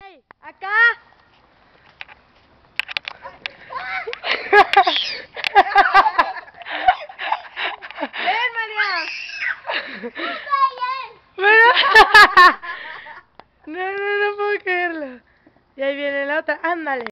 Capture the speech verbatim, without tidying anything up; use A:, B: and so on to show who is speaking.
A: ahí! ¡Acá! ¡Ven, María! No, no, no puedo creerlo. Y ahí viene la otra. ¡Ándale!